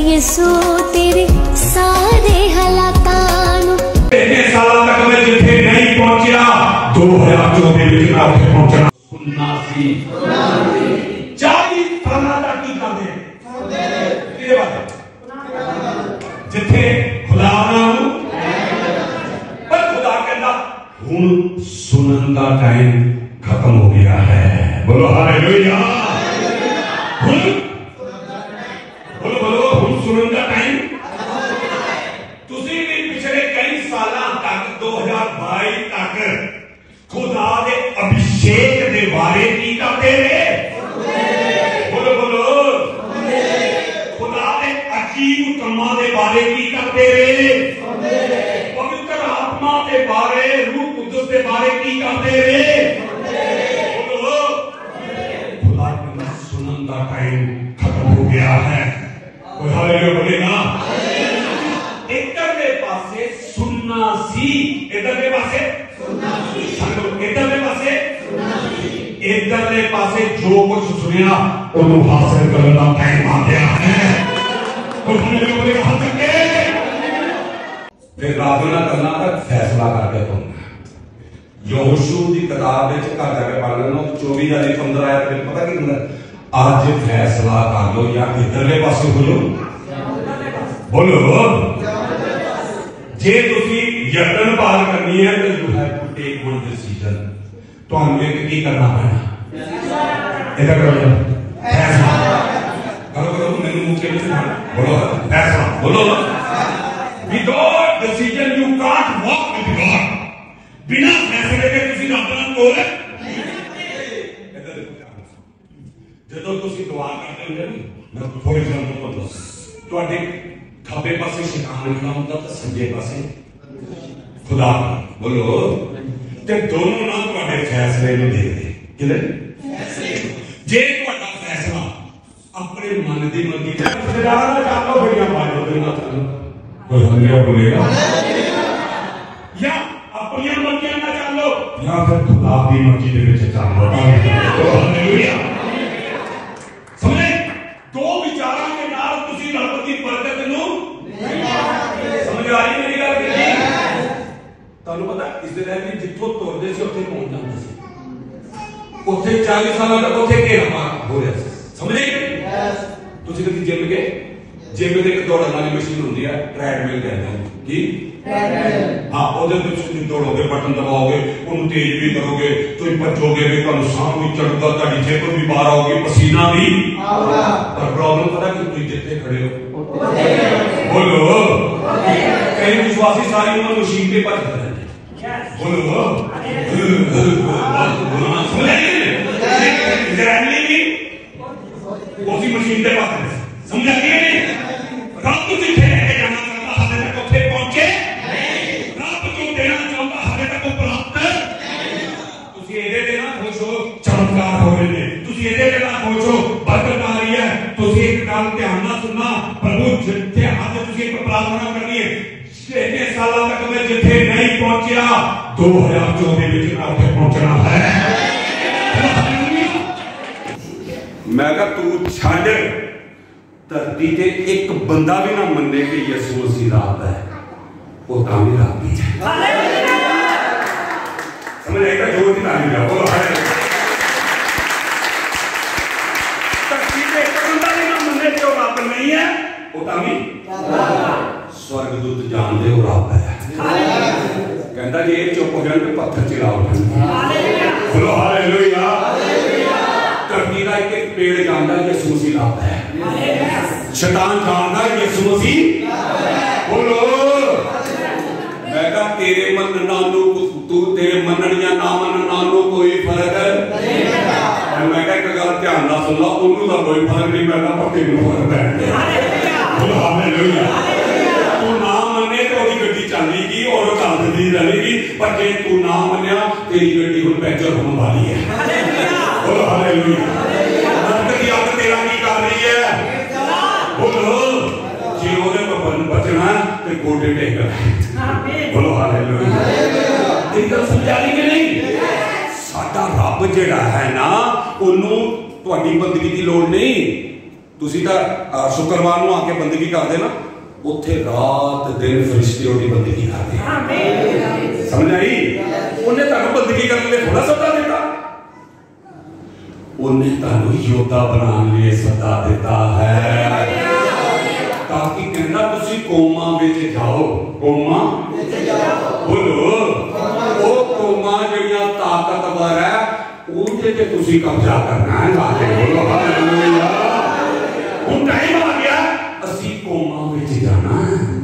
यीशु तेरे सारे हालातां इतने सालों तक मैं जिथे नहीं पहुंचा 2024 में मैं पहुंचना सुनना सी 40 साल तक की करदे ये बात जिथे खुदा ना पर खुदा कहता हुन सुनन का टाइम खत्म हो गया है। बोलो हालेलुया। बोलो बोलो हुन सुनन का टाइम तुसी भी पिछले कई सालों तक 2022 तक खुदा दे अभिषेक दे बारे की करते रहे। बोलो बोलो खुदा दे अजीब कमां दे बारे की करते रहे। पवित्र आत्मा के बारे रूह कुदस के बारे की करते रहे। बोलो खुदा के सुनन का टाइम खत्म हो गया है। कोई हालेलुया बोलेगा। इधरले पासे सुनना सी इधरले पासे सुनना सी इधरले पासे सुनना सी इधरले पासे जो कुछ सुनिया उन्हें हासिल करने का टाइम आ गया है। कोई हालेलुया बोलेगा हाथ करके फिर प्रार्थना करना तक फैसला करके तुम यहोशू की किताब में घर जाके पढ़ लेना 24:15 आयत में पता की आज फैसला कर लो या इधरले पासे हो लो। बोलो जे तुसी यतन पाल करनी है तो you have to take one decision. तो हम एक की करना पैना इधर करो फैसला करो करो मैंने मुंह के नीचे बोलो फैसला बोलो without decision you can't walk with God. बिना फैसले के तुसी रब नाल बोल ਜਦੋਂ ਤੁਸੀਂ ਦੁਆ ਕਰਦੇ ਹੁੰਦੇ ਨਾ ਮੈਂ ਫੋਰ ਐਗਜ਼ਾਮਪਲ ਤੁਹਾਨੂੰ ਤੁਹਾਡੇ ਖੱਬੇ ਪਾਸੇ ਸ਼ੈਤਾਨ ਖੜਾ ਹੁੰਦਾ ਤੇ ਸੱਜੇ ਪਾਸੇ ਖੁਦਾ। ਬੋਲੋ ਤੇ ਦੋਨੋਂ ਨਾਲ ਤੁਹਾਡੇ ਫੈਸਲੇ ਨੂੰ ਦੇਖਦੇ ਕਿਹਦੇ ਜੇ ਤੁਹਾਡਾ ਫੈਸਲਾ ਆਪਣੇ ਮਨ ਦੀ ਮਰਜ਼ੀ ਦਾ ਸਰਦਾਰ ਦਾ ਚੱਲੋ ਬੜੀਆਂ ਬਾਜੋ ਦੇ ਨਾਲ ਕੋਈ ਹੰਗਿਆ ਬੋਲੇਗਾ ਜਾਂ ਆਪਣੀਆਂ ਮਰਜ਼ੀਆਂ ਨਾਲ ਚੱਲੋ ਜਾਂ ਫਿਰ ਖੁਦਾ ਦੀ ਮਰਜ਼ੀ ਦੇ ਵਿੱਚ ਚੱਲੋ। ਹਾਲੇਲੂਇਆ। समझे दो विचारों के नाल तुसी रब दी बरकत नूं नहीं पाओगे। समझ आ रही मेरी गल? तानू पता इज़राइल भी जिथों तुरदे सी उत्थे पहुंच जांदे सी। उत्थे 40 साल तक उत्थे घेरा मार हो रहा सी। समझे? तुसी कदी जिम गए? जिम दे एक दौड़न वाली मशीन हुंदी है ट्रेडमिल कहते हैं की हाँ ਉਹਦੇ ਵਿੱਚ ਤੁਸੀਂ ਦੌੜੋਗੇ ਬਟਨ ਦਬਾਓਗੇ ਉਹਨੂੰ ਤੇਜ਼ ਵੀ ਕਰੋਗੇ ਤੁਸੀਂ ਭੱਜੋਗੇ ਵੀ ਤੁਹਾਨੂੰ ਸਾਹ ਵੀ ਚੜਦਾ ਤੁਹਾਡੀ ਜੇਬ ਵੀ ਬਾਹਰ ਆਉਗੀ ਪਸੀਨਾ ਵੀ ਆਊਗਾ। ਪਰ ਪ੍ਰੋਬਲਮ ਪਤਾ ਕਿ ਤੁਸੀਂ ਜਿੱਥੇ ਖੜੇ ਹੋ ਬੋਲੋ ਕਈ ਵਿਸ਼ਵਾਸੀ ਸਾਰੀ ਉਮਰ ਮਸ਼ੀਨ ਤੇ ਭੱਜਦੇ ਰਹਿੰਦੇ। ਬੋਲੋ ਇਜ਼ਰਾਈਲੀ ਵੀ ਉਸੇ ਮਸ਼ੀਨ ਤੇ ਭੱਜਦੇ। ਸਮਝ ਗਏ ਨਹੀਂ ਰੱਬ ਤੁਸੀਂ ਲੈ ਕੇ ਜਾਣਾ ਚਾਹੁੰਦਾ ਹਾਲੇ ਤੱਕ ਉੱਥੇ ਪਹੁੰਚੇ चमत्कार हो रहे हैं तुसी ਇਹਦੇ ਦੇ ਨਾਲ ਖੁਸ਼ ਹੋ ਬਰਕਤ ਆ ਰਹੀ ਹੈ। ਤੁਸੀਂ ਇੱਕ ਗੱਲ ਧਿਆਨ ਨਾਲ ਸੁਣਨਾ ਪ੍ਰਭੂ ਜਿੱਥੇ ਅੱਜ ਤੁਸੀਂ ਇੱਕ ਪ੍ਰਾਰਥਨਾ ਕਰਨੀ ਹੈ ਇੰਨੇ ਸਾਲਾਂ ਤੱਕ ਮੈਂ ਜਿੱਥੇ ਨਹੀਂ ਪਹੁੰਚਿਆ 2024 ਵਿੱਚ ਮੈਂ ਉੱਥੇ ਪਹੁੰਚਣਾ ਹੈ। ਮੈਂ ਕਹਾਂ ਤੂੰ ਛੱਡ ਧਰਤੀ ਤੇ ਇੱਕ ਬੰਦਾ ਵੀ ਨਾ ਮੰਨੇ ਕਿ ਯਿਸੂ ਮਸੀਹ ਰੱਬ ਹੈ ਉਹ ਤਾਂ ਵੀ ਰੱਬ ਹੀ ਹੈ। ਹਾਲੇਲੂਇਆ। ਸਮਝ ਆਏਗਾ ਜੋ ਦੀ ਤਾਲੀ ਦਾ ਬੋਲੋ ਹਾਲੇਲੂਇਆ। नहीं है वो तामी स्वर्गदूत जानते हो रब है। कहता जी चुप हो जाए तो पत्थर चिराओ। बोलो हालेलुया। धरती का एक पेड़ जानता यीशु मसीह रब है। शैतान जानता यीशु मसीह। बोलो मैं कहा तेरे मनना तू तेरे मनन या ना मनना कोई फर्क नहीं है। मैं कहा एक गल ध्यान नाल सुन लो उन्होंने तो कोई फर्क नहीं पैदा पर तेन फर्क पैना। हालेलुया। तू ना मने तो ओदी गड्डी चलेगी और चलती रहेगी पर जे तू ना मनिया तेरी गड्डी हुण पंचर होने वाली है। बोलो हालेलुया। नरक की आग तेरा की कर रही है। बोलो जे ओदे को बचना ते गोडे टेकना। बोलो हालेलुया। तेरी गल समझा ली कि नहीं? साडा रब जिहड़ा है ना ओनू तुहाडी बंदगी दी लोड़ नहीं ਤੁਸੀਂ ਤਾਂ ਸ਼ੁੱਕਰਵਾਰ ਨੂੰ ਆ ਕੇ ਬੰਦਗੀ ਕਰਦੇ ਨਾ, ਉੱਥੇ ਰਾਤ ਦਿਨ ਫਰਿਸ਼ਤੇ ਉਹਦੀ ਬੰਦਗੀ ਕਰਦੇ। ਆਮੀਨ। ਸਮਝ ਆਈ? ਉਹਨੇ ਤੁਹਾਨੂੰ ਬੰਦਗੀ ਕਰਨ ਲਈ ਥੋੜਾ ਸੱਦਾ ਦਿੱਤਾ, ਉਹਨੇ ਤੁਹਾਨੂੰ ਯੋਧਾ ਬਣਾਉਣ ਲਈ ਸੱਦਾ ਦਿੱਤਾ ਹੈ, ਤਾਂ ਕਿ ਕਹਿੰਦਾ ਤੁਸੀਂ ਕੌਮਾਂ ਵਿੱਚ ਜਾਓ। ਕੌਮਾਂ ਵਿੱਚ ਜਾਓ, ਬੋਲੋ। ਉਹ ਕੌਮਾਂ ਜਿਹੜੀਆਂ ਤਾਕਤਵਰ ਹੈ ਉਹਦੇ ਤੇ ਤੁਸੀਂ ਕਬਜ਼ਾ ਕਰਨਾ ਹੈ। ਬੋਲੋ ਹਾਲੇਲੂਇਆ। ਹੁਣ ਟਾਈਮ ਆ ਗਿਆ, ਅਸੀਂ ਕੌਮਾਂ ਵਿੱਚ ਜਾਣਾ ਹੈ।